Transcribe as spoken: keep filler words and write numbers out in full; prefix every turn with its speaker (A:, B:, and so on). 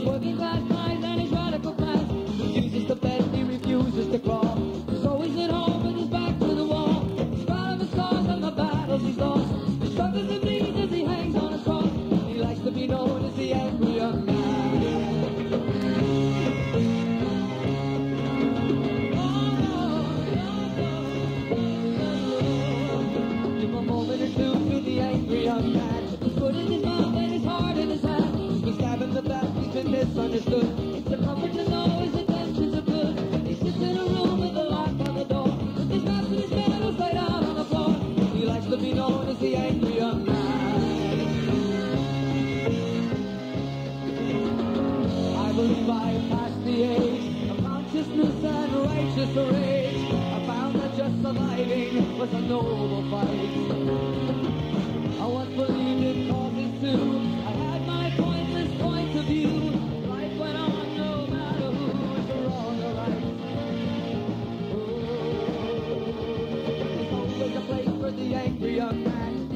A: working class minds and his radical plans. He uses to bend, he refuses to crawl. So he's at home with his back to the wall. He's proud of his scars and the battles he's lost. He struggles and bleeds as he hangs on a cross. He likes to be known as the angry young man. Give a moment or two to the angry young man. He's put in his mouth and his heart in his hand. He's been stabbing the back, he's been misunderstood. It's a comfort to know his intentions are good. He sits in a room with a lock on the door, with his maps and his medals laid out on the floor. He likes to be known as the angry young man. I believe I have passed the age of consciousness and righteous rage. I found that just surviving was a noble fight. I once believed in causes too. I had my pointless points of view. Life went on no matter who was wrong or right. Oh, there's always a place for the angry young man.